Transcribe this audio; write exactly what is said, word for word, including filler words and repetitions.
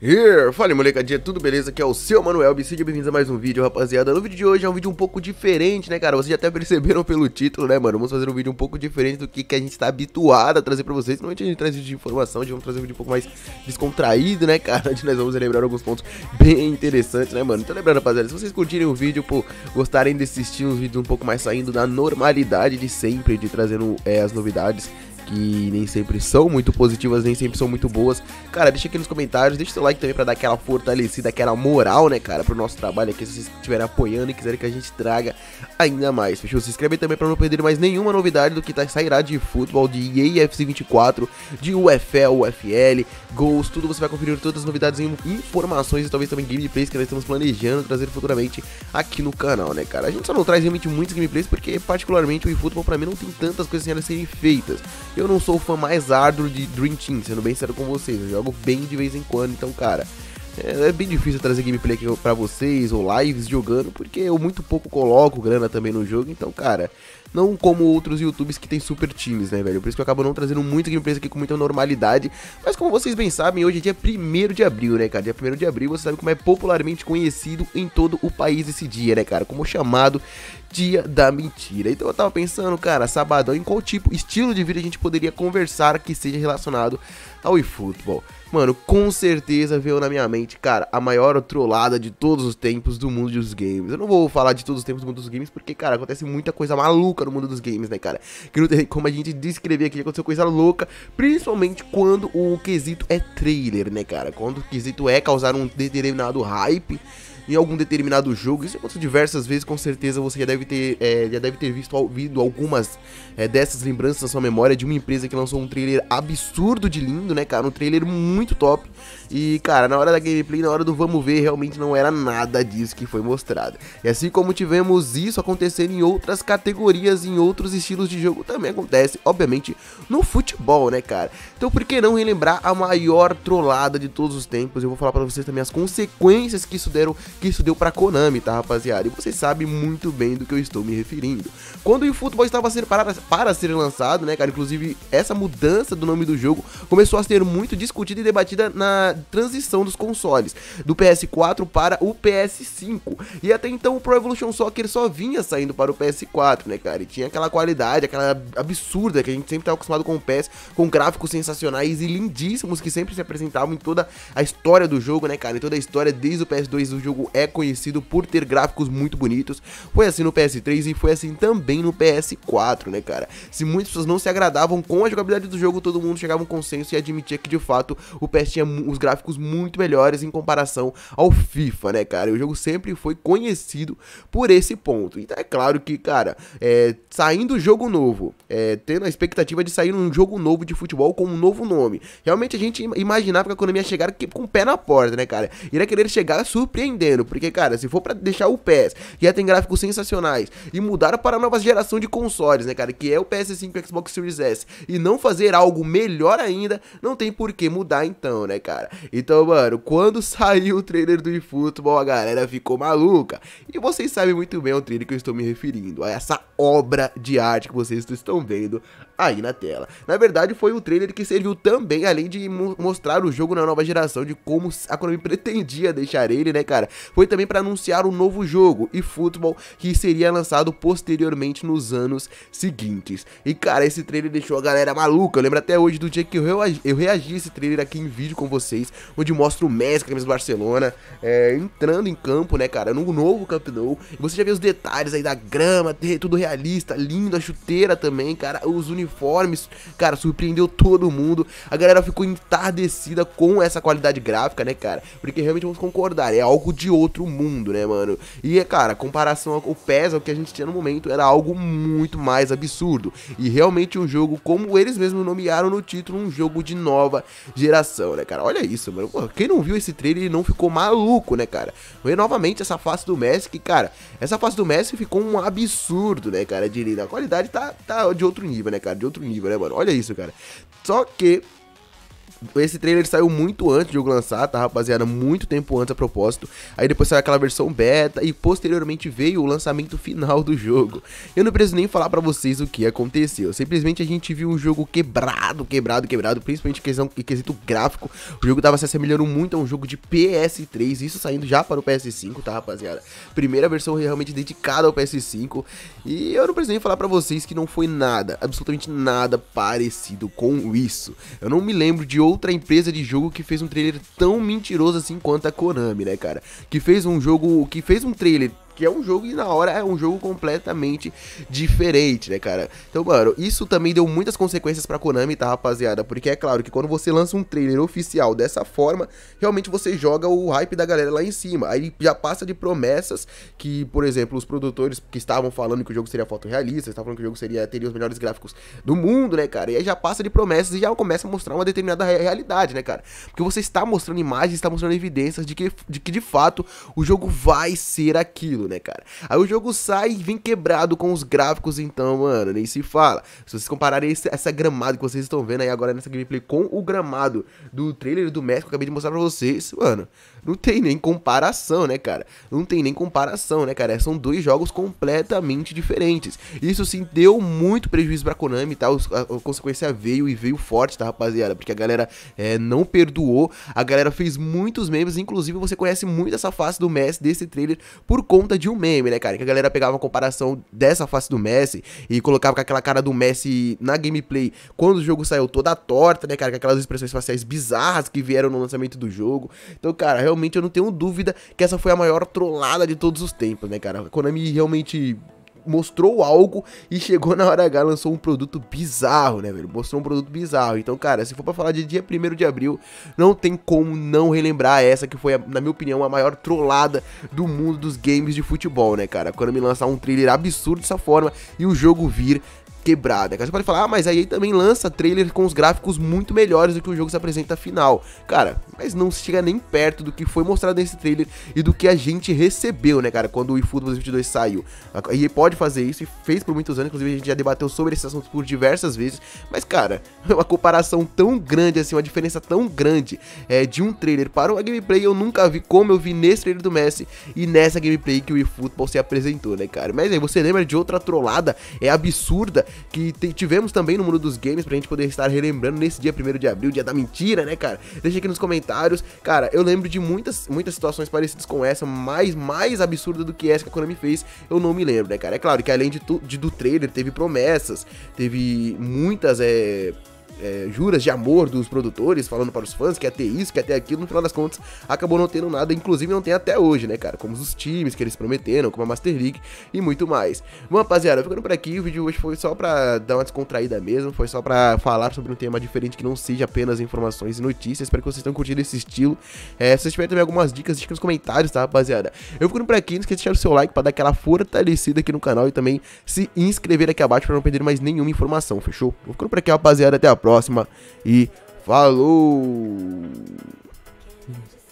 Here! Fala molecadinha, tudo beleza? Aqui é o seu Manuel, sejam bem-vindos a mais um vídeo, rapaziada. No vídeo de hoje é um vídeo um pouco diferente, né, cara? Vocês já até perceberam pelo título, né, mano? Vamos fazer um vídeo um pouco diferente do que, que a gente tá habituado a trazer pra vocês. Normalmente a gente traz vídeo de informação, a gente vamos trazer um vídeo um pouco mais descontraído, né, cara? Onde nós vamos lembrar alguns pontos bem interessantes, né, mano? Então lembrando, rapaziada, se vocês curtirem o vídeo, pô, gostarem de assistir um vídeo um pouco mais saindo da normalidade de sempre, de trazendo é, as novidades, que nem sempre são muito positivas, nem sempre são muito boas. Cara, deixa aqui nos comentários, deixa seu like também pra dar aquela fortalecida, aquela moral, né, cara, pro nosso trabalho aqui, se vocês estiverem apoiando e quiserem que a gente traga ainda mais, fechou? Se inscreve também pra não perder mais nenhuma novidade do que tá, sairá de futebol, de E A F C vinte e quatro, de U F L, U F L, gols, tudo você vai conferir todas as novidades em informações e talvez também gameplays que nós estamos planejando trazer futuramente aqui no canal, né, cara? A gente só não traz realmente muitos gameplays porque, particularmente, o eFootball pra mim não tem tantas coisas assim a serem feitas. Eu não sou o fã mais árduo de Dream Team, sendo bem sério com vocês, eu jogo bem de vez em quando, então, cara, é, é bem difícil trazer gameplay aqui pra vocês, ou lives jogando, porque eu muito pouco coloco grana também no jogo, então, cara, não como outros youtubers que tem super times, né, velho, por isso que eu acabo não trazendo muito gameplays aqui com muita normalidade, mas como vocês bem sabem, hoje é dia primeiro de abril, né, cara, dia primeiro de abril, você sabe como é popularmente conhecido em todo o país esse dia, né, cara, como chamado Dia da Mentira. Então eu tava pensando, cara, sabadão, em qual tipo, estilo de vida a gente poderia conversar que seja relacionado ao eFootball. Mano, com certeza veio na minha mente, cara, a maior trollada de todos os tempos do mundo dos games. Eu não vou falar de todos os tempos do mundo dos games, porque, cara, acontece muita coisa maluca no mundo dos games, né, cara? Que não tem como a gente descrever aqui, aconteceu coisa louca, principalmente quando o quesito é trailer, né, cara? Quando o quesito é causar um determinado hype em algum determinado jogo. Isso aconteceu diversas vezes, com certeza você já deve ter, é, já deve ter visto ouvido algumas é, dessas lembranças na sua memória de uma empresa que lançou um trailer absurdo de lindo, né, cara, um trailer muito top, e, cara, na hora da gameplay, na hora do vamos ver, realmente não era nada disso que foi mostrado. E assim como tivemos isso acontecendo em outras categorias, em outros estilos de jogo, também acontece, obviamente, no futebol, né, cara. Então por que não relembrar a maior trollada de todos os tempos? Eu vou falar pra vocês também as consequências que isso deram que isso deu pra Konami, tá, rapaziada? E vocês sabem muito bem do que eu estou me referindo. Quando o eFootball estava a ser para, para ser lançado, né, cara, inclusive essa mudança do nome do jogo começou a ser muito discutida e debatida na transição dos consoles, do P S quatro para o P S cinco. E até então o Pro Evolution Soccer só vinha saindo para o P S quatro, né, cara? E tinha aquela qualidade, aquela absurda que a gente sempre estava acostumado com o P S, com gráficos sensacionais e lindíssimos que sempre se apresentavam em toda a história do jogo, né, cara? Em toda a história, desde o P S dois, o jogo é conhecido por ter gráficos muito bonitos. Foi assim no P S três e foi assim também no P S quatro, né, cara? Se muitas pessoas não se agradavam com a jogabilidade do jogo, todo mundo chegava a um consenso e admitia que de fato o P S tinha os gráficos muito melhores em comparação ao FIFA, né, cara? E o jogo sempre foi conhecido por esse ponto. Então é claro que, cara, é, saindo jogo novo, é, tendo a expectativa de sair um jogo novo de futebol com um novo nome, realmente a gente imaginava que a Konami ia chegar com o pé na porta, né, cara? Iria querer chegar surpreendendo, porque, cara, se for pra deixar o P S, que já tem gráficos sensacionais, e mudar para a nova geração de consoles, né, cara, que é o P S cinco e o Xbox Series S, e não fazer algo melhor ainda, não tem por que mudar então, né, cara? Então, mano, quando saiu o trailer do eFootball, a galera ficou maluca, e vocês sabem muito bem ao trailer que eu estou me referindo, a essa obra de arte que vocês estão vendo aí na tela. Na verdade, foi um trailer que serviu também, além de mo mostrar o jogo na nova geração, de como a Konami pretendia deixar ele, né, cara, foi também para anunciar um novo jogo, eFootball, que seria lançado posteriormente nos anos seguintes. E, cara, esse trailer deixou a galera maluca. Eu lembro até hoje do dia que eu reagi, eu reagi a esse trailer aqui em vídeo com vocês, onde mostra o Messi, camisa do Barcelona, é, entrando em campo, né, cara, no novo Camp Nou. E você já vê os detalhes aí da grama, tudo realista, lindo, a chuteira também, cara, os uniformes, cara, surpreendeu todo mundo. A galera ficou entardecida com essa qualidade gráfica, né, cara, porque realmente vamos concordar, é algo de outro mundo, né, mano? E, cara, comparação ao P E S, ao que a gente tinha no momento, era algo muito mais absurdo. E realmente um jogo, como eles mesmos nomearam no título, um jogo de nova geração, né, cara? Olha isso, mano. Pô, quem não viu esse trailer não ficou maluco, né, cara? Foi novamente essa face do Messi, que, cara, essa face do Messi ficou um absurdo, né, cara, de linda. A qualidade tá, tá de outro nível, né, cara? De outro nível, né, mano? Olha isso, cara. Só que esse trailer saiu muito antes do jogo lançar, tá, rapaziada? Muito tempo antes a propósito. Aí depois saiu aquela versão beta e posteriormente veio o lançamento final do jogo. Eu não preciso nem falar pra vocês o que aconteceu. Simplesmente a gente viu um jogo quebrado, quebrado, quebrado, principalmente em questão, em quesito gráfico. O jogo tava se assemelhando muito a um jogo de P S três, isso saindo já para o P S cinco, tá, rapaziada? Primeira versão realmente dedicada ao P S cinco. E eu não preciso nem falar pra vocês que não foi nada, absolutamente nada parecido com isso. Eu não me lembro de outra empresa de jogo que fez um trailer tão mentiroso assim quanto a Konami, né, cara? Que fez um jogo, que fez um trailer que é um jogo e na hora é um jogo completamente diferente, né, cara? Então, mano, isso também deu muitas consequências pra Konami, tá, rapaziada? Porque é claro que quando você lança um trailer oficial dessa forma, realmente você joga o hype da galera lá em cima. Aí já passa de promessas que, por exemplo, os produtores que estavam falando que o jogo seria fotorrealista, estavam falando que o jogo seria, teria os melhores gráficos do mundo, né, cara? E aí já passa de promessas e já começa a mostrar uma determinada realidade, né, cara? Porque você está mostrando imagens, está mostrando evidências de que, de que de fato o jogo vai ser aquilo, né, cara? Aí o jogo sai e vem quebrado com os gráficos, então, mano, nem se fala. Se vocês compararem esse, essa gramado que vocês estão vendo aí agora nessa gameplay com o gramado do trailer do Messi que eu acabei de mostrar pra vocês, mano, não tem nem comparação, né, cara? Não tem nem comparação, né, cara? São dois jogos completamente diferentes. Isso sim deu muito prejuízo pra Konami, tá? A, a consequência veio e veio forte, tá, rapaziada? Porque a galera é, não perdoou, a galera fez muitos memes, inclusive você conhece muito essa face do Messi desse trailer por conta de um meme, né, cara? Que a galera pegava uma comparação dessa face do Messi e colocava com aquela cara do Messi na gameplay quando o jogo saiu toda torta, né, cara? Com aquelas expressões faciais bizarras que vieram no lançamento do jogo. Então, cara, realmente eu não tenho dúvida que essa foi a maior trollada de todos os tempos, né, cara? A Konami realmente mostrou algo e chegou na hora H, lançou um produto bizarro, né, velho? Mostrou um produto bizarro. Então, cara, se for pra falar de dia primeiro de abril, não tem como não relembrar essa que foi, na minha opinião, a maior trollada do mundo dos games de futebol, né, cara? Quando me lançar um trailer absurdo dessa forma e o jogo vir quebrada. Você pode falar, ah, mas aí também lança trailer com os gráficos muito melhores do que o jogo se apresenta final. Cara, mas não chega nem perto do que foi mostrado nesse trailer e do que a gente recebeu, né, cara, quando o eFootball dois mil e vinte e dois saiu. A E A pode fazer isso e fez por muitos anos, inclusive a gente já debateu sobre esse assunto por diversas vezes, mas, cara, uma comparação tão grande assim, uma diferença tão grande é, de um trailer para uma gameplay eu nunca vi como eu vi nesse trailer do Messi e nessa gameplay que o eFootball se apresentou, né, cara. Mas aí, você lembra de outra trollada, é absurda, que tivemos também no mundo dos games pra gente poder estar relembrando nesse dia primeiro de abril, dia da mentira, né, cara? Deixa aqui nos comentários. Cara, eu lembro de muitas, muitas situações parecidas com essa, mais, mais absurda do que essa que a Konami fez, eu não me lembro, né, cara? É claro que além de, tu, de do trailer, teve promessas, teve muitas, é... É, juras de amor dos produtores, falando para os fãs que ia ter isso, que ia ter aquilo, no final das contas acabou não tendo nada, inclusive não tem até hoje, né, cara, como os times que eles prometeram, como a Master League e muito mais. Bom, rapaziada, ficando por aqui, o vídeo hoje foi só pra dar uma descontraída mesmo, foi só pra falar sobre um tema diferente que não seja apenas informações e notícias. Espero que vocês tenham curtido esse estilo. É, se vocês tiverem também algumas dicas, deixa nos comentários, tá, rapaziada? Eu ficando por aqui, não esqueça de deixar o seu like pra dar aquela fortalecida aqui no canal e também se inscrever aqui abaixo pra não perder mais nenhuma informação, fechou? Vou ficando por aqui, rapaziada, até a próxima e falou!